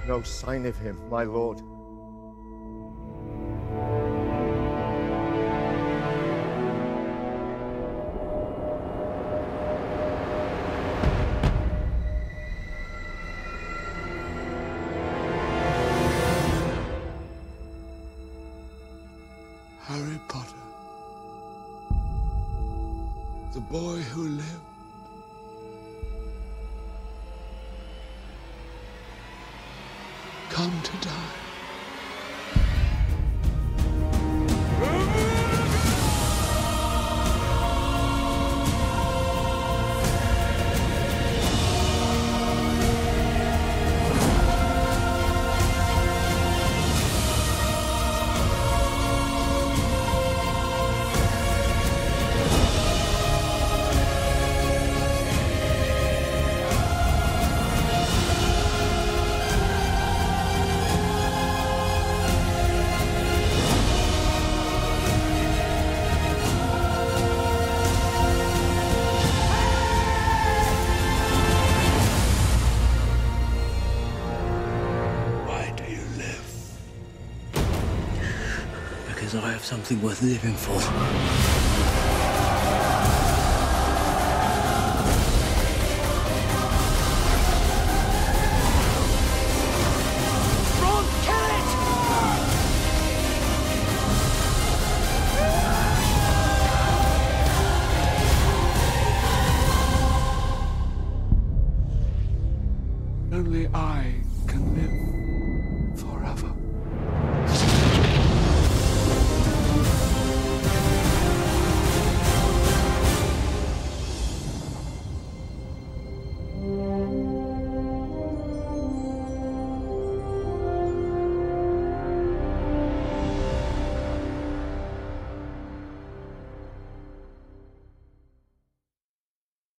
no sign of him, my lord. Harry Potter, the boy who lived, come to die. Because I have something worth living for. Ron, kill it! Only I can live forever.